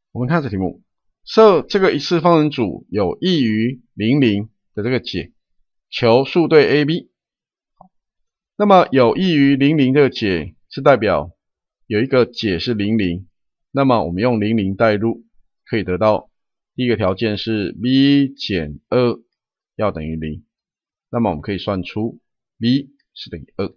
我们看这题目，设这个一次方程组有异于00的这个解，求数对 AB。那么有异于00这个解是代表有一个解是00，那么我们用00代入，可以得到第一个条件是 b 减2要等于0，那么我们可以算出 b 是等于2。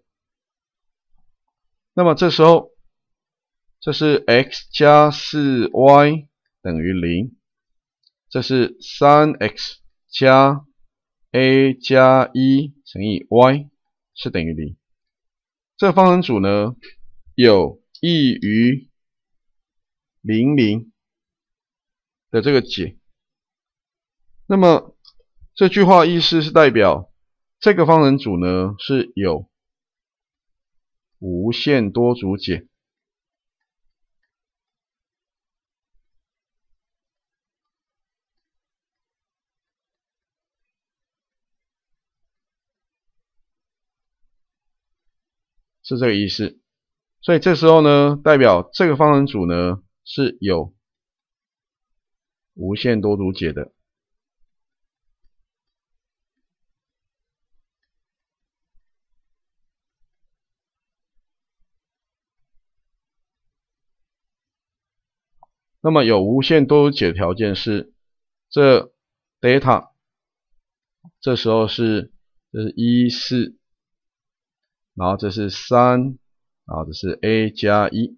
那么这时候这是 x 加 4y 等于0，这是 3x 加 a 加1乘以 y 是等于0。这个方程组呢有异于00的这个解，那么这句话意思是代表这个方程组呢是有无限多组解。是这个意思，所以这时候呢，代表这个方程组呢是有无限多组解的。那么有无限多组解的条件是，这 delta 这时候是这是4，然后这是3，然后这是 a 加1，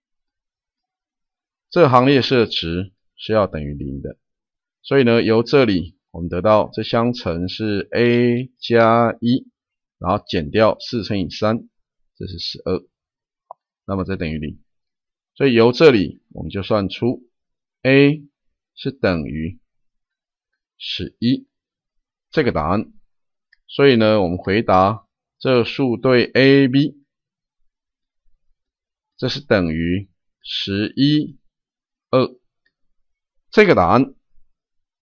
这个行列式的值是要等于0的。所以呢，由这里我们得到这相乘是 a 加1，然后减掉4乘以3，这是12，那么这等于0。所以由这里我们就算出 a 是等于11这个答案。所以呢，我们回答这数对 AB， 这是等于11、2这个答案。